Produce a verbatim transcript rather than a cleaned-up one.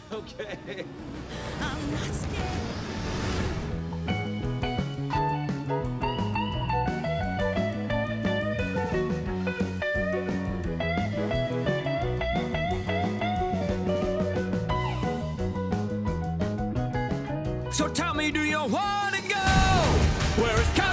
Okay. I'm not scared. So tell me, do you want to go where it's